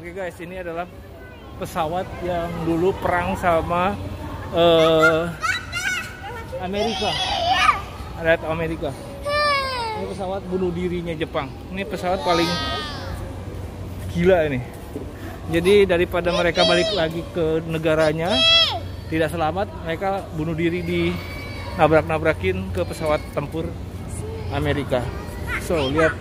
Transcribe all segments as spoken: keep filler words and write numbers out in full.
Oke guys, ini adalah pesawat yang dulu perang sama uh, Amerika. Ada Amerika. Ini pesawat bunuh dirinya Jepang. Ini pesawat paling gila ini. Jadi daripada mereka balik lagi ke negaranya tidak selamat, mereka bunuh diri di nabrak-nabrakin ke pesawat tempur Amerika. So, lihat.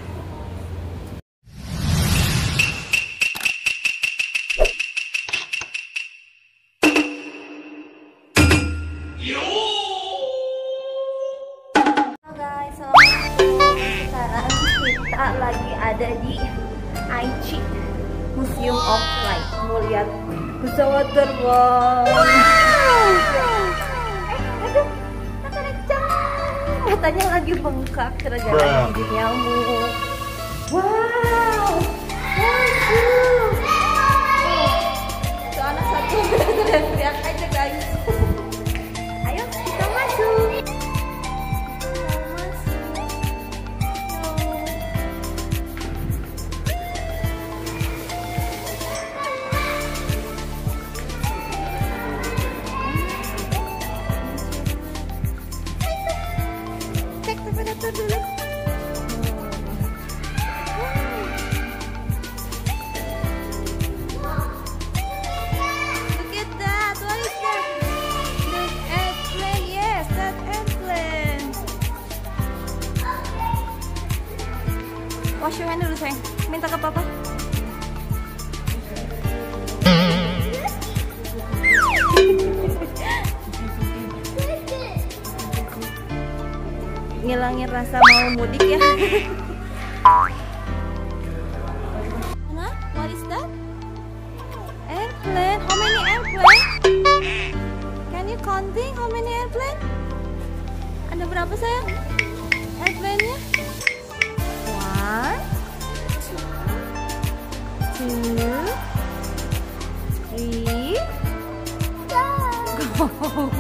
Halo guys, selamat. Sekarang kita lagi ada di Aichi Museum of Flight. Mau lihat pesawat terbang. Wow. Eh, aduh, matanya lagi bengkak gara-gara gigit nyamuk. Wow, wow. Itu anak satu teriak aja guys. Ayo kita masuk. Dulu. Look at that. What is that? The airplane. Yes, that airplane. Wash your hand dulu sayang. Minta ke papa. Ngilangin rasa mau mudik ya. Mana? What is that? Airplane. How many airplane? Can you counting how many airplane? Ada berapa sayang? Airplane-nya? One, two, three, go.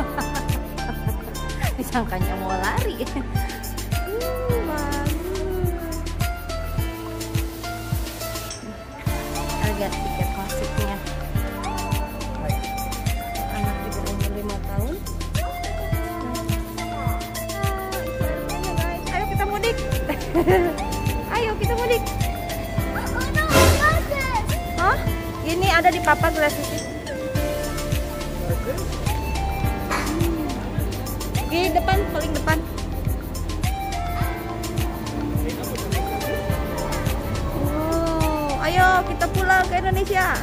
Disangkanya mau lari. Uh, bagus. Harga tiket masuknya. Anak juga umur lima tahun. Ayo kita mudik. Ayo kita mudik. Hah? Ini ada di papa gelas itu. Di depan, paling depan. Oh, ayo kita pulang ke Indonesia.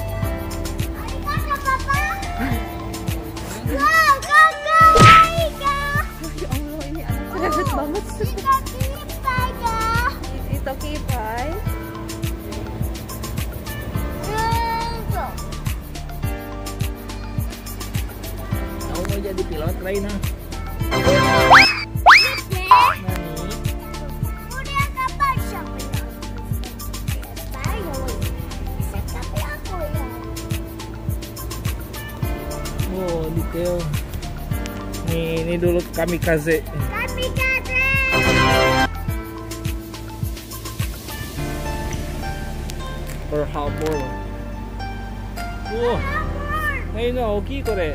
Wow, kakak, kakak. Ya Allah, ini anak cerewet banget. Kita kita ya. Itu kipai. Kamu mau jadi pilot, Raina? Udah kapan siapa ya? Bayu. Tapi aku ya. Oh, detail. Nih, ini dulu kamikaze. Kamikaze. Pearl Harbor. Wah, ini no, oki kore.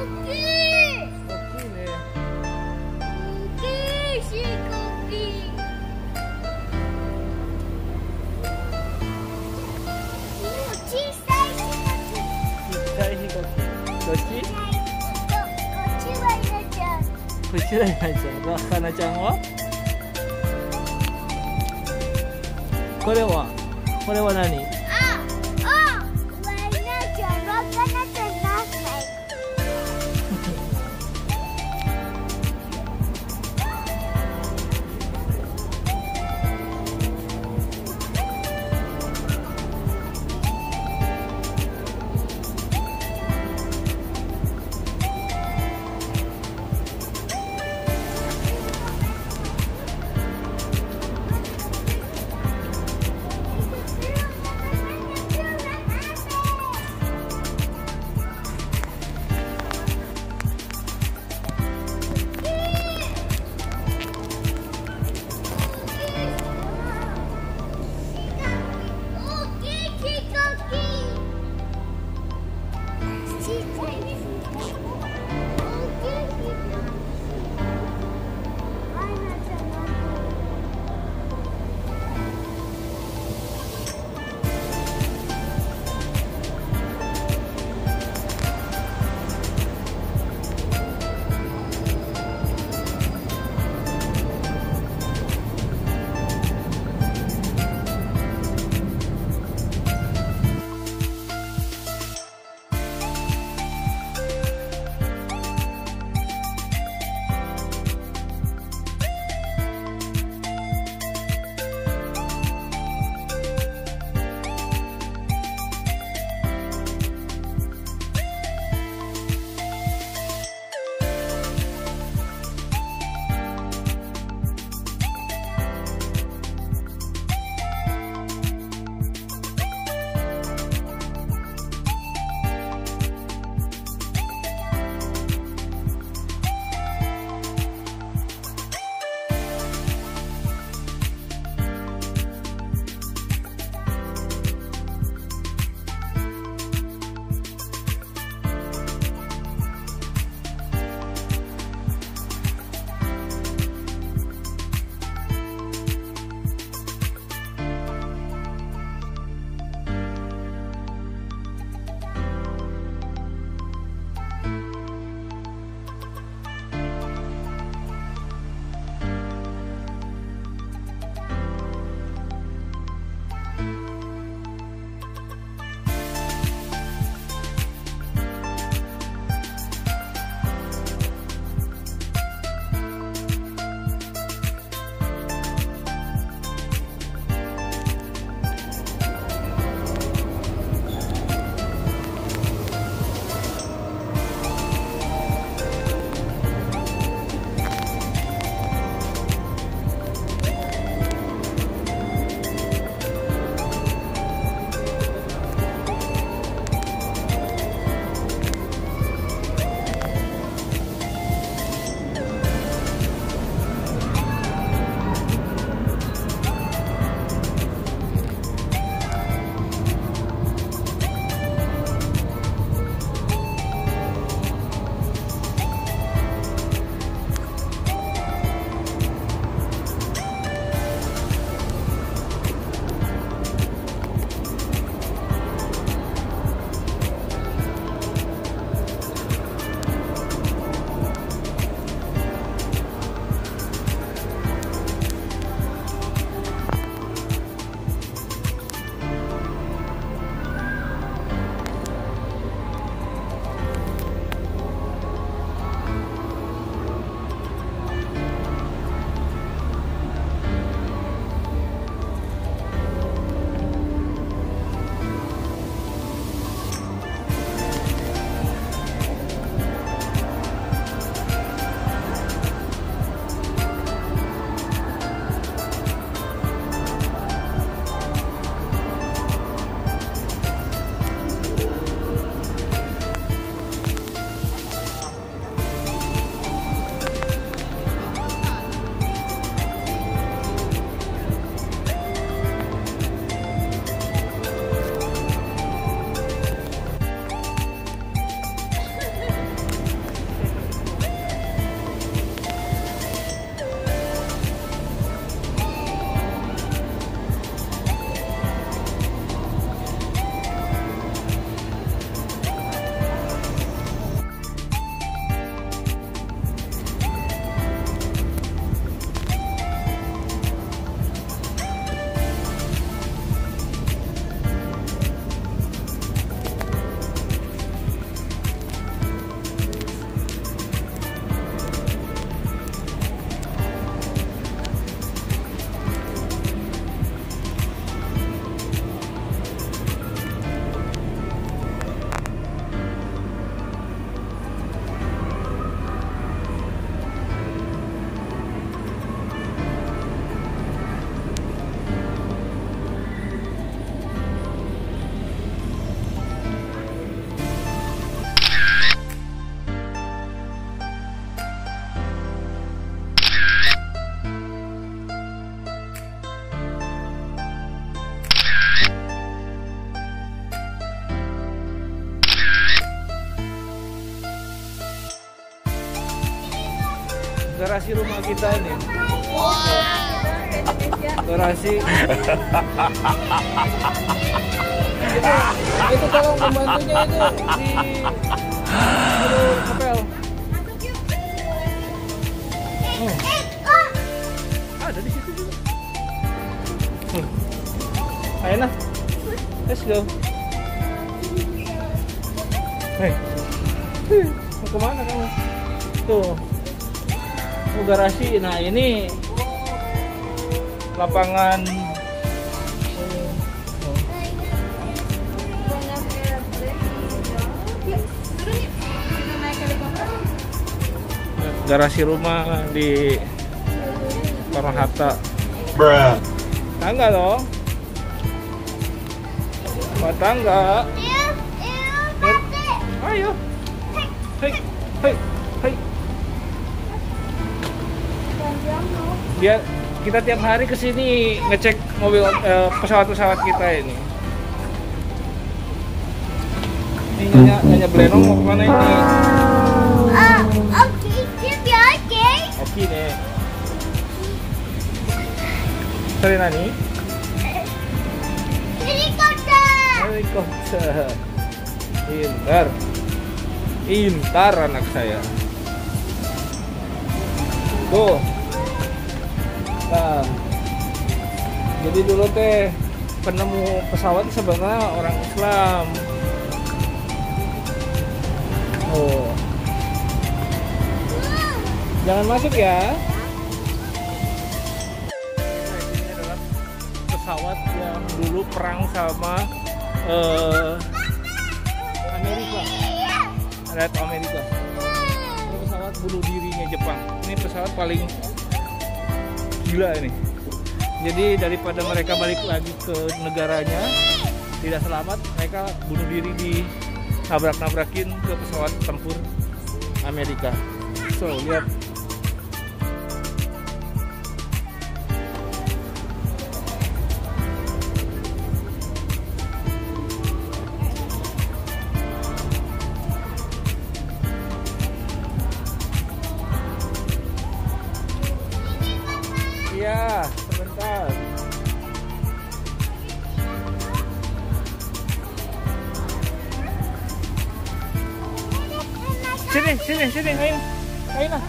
Kecil aja. Nah, Kana-chan wa? Kore wa? Kore wa nani? Ah, oh, Kana-chan wa Kana-chan nasai. garasi rumah kita ini. Indonesia. Garasi. itu, itu tolong pembantunya itu di suruh kapel. Oh. Ada di situ juga. Hmm. Ayo nah, let's go. Hei, mau kemana kamu? Tuh, mau garasi. Nah ini lapangan. Banyak airplane. Yuk, turun yuk. Kita naik helikopter. Garasi rumah di Soekarno-Hatta. Bruh. Tangga dong. Buat tangga. Ayo. Hei, hei, hei. Biar kita tiap hari kesini ngecek mobil eh, pesawat-pesawat kita ini. Ini nyonya, nyonya Blenong mau kemana ini? Ah, oke, siap ya, oke. Oke deh. Sorry Nani. Helikopter. Helikopter. Pintar. Pintar anak saya. Tuh. Nah. Jadi dulu teh penemu pesawat sebenarnya orang Islam. Oh. Jangan masuk ya. Ini adalah pesawat yang dulu perang sama eh, Amerika. Red Amerika. Ini pesawat bunuh dirinya Jepang. Ini pesawat paling gila ini. Jadi daripada mereka balik lagi ke negaranya tidak selamat, mereka bunuh diri di nabrak-nabrakin ke pesawat tempur Amerika. So lihat. Iya, sebentar. Sini, sini, sini, ayo. Ayo lah.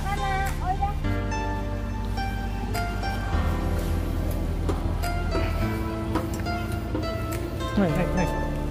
Hai, hai, hai.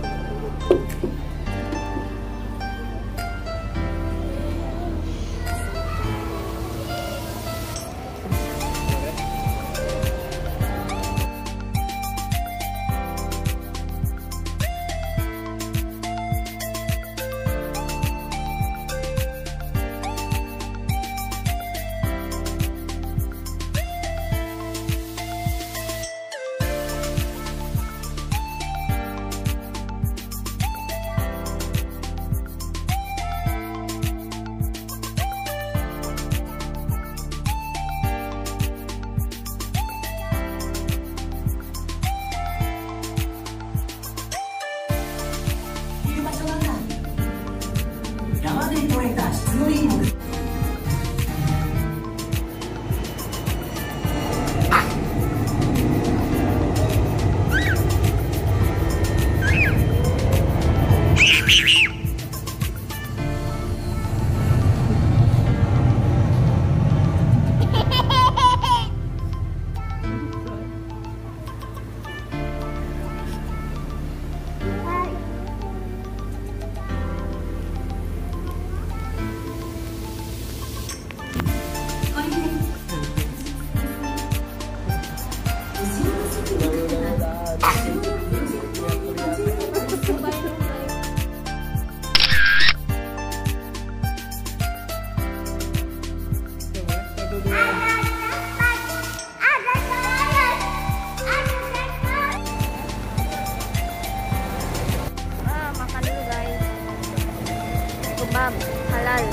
Kebab halal.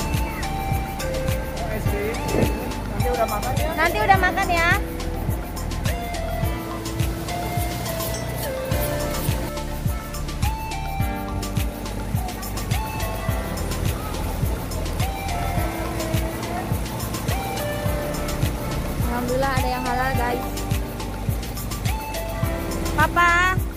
Nanti udah makan ya? Nanti udah makan ya. Alhamdulillah ada yang halal guys. Papa.